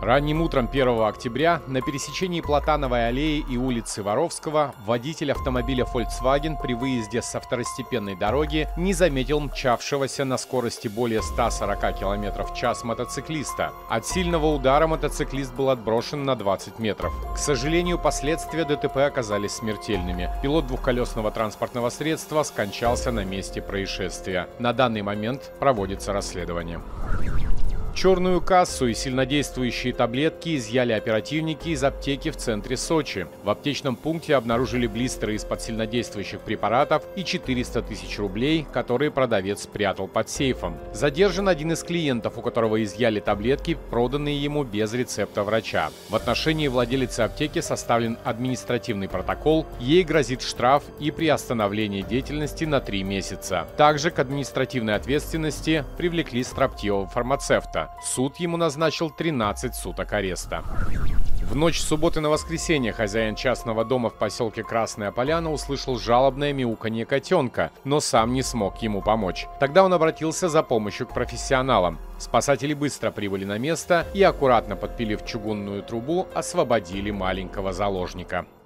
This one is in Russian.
Ранним утром 1 октября на пересечении Платановой аллеи и улицы Воровского водитель автомобиля Volkswagen при выезде со второстепенной дороги не заметил мчавшегося на скорости более 140 км в час мотоциклиста. От сильного удара мотоциклист был отброшен на 20 метров. К сожалению, последствия ДТП оказались смертельными. Пилот двухколесного транспортного средства скончался на месте происшествия. На данный момент проводится расследование. Черную кассу и сильнодействующие таблетки изъяли оперативники из аптеки в центре Сочи. В аптечном пункте обнаружили блистеры из-под сильнодействующих препаратов и 400 тысяч рублей, которые продавец спрятал под сейфом. Задержан один из клиентов, у которого изъяли таблетки, проданные ему без рецепта врача. В отношении владелицы аптеки составлен административный протокол, ей грозит штраф и приостановление деятельности на 3 месяца. Также к административной ответственности привлекли строптивого фармацевта. Суд ему назначил 13 суток ареста. В ночь с субботы на воскресенье хозяин частного дома в поселке Красная Поляна услышал жалобное мяуканье котенка, но сам не смог ему помочь. Тогда он обратился за помощью к профессионалам. Спасатели быстро прибыли на место и, аккуратно подпилив чугунную трубу, освободили маленького заложника.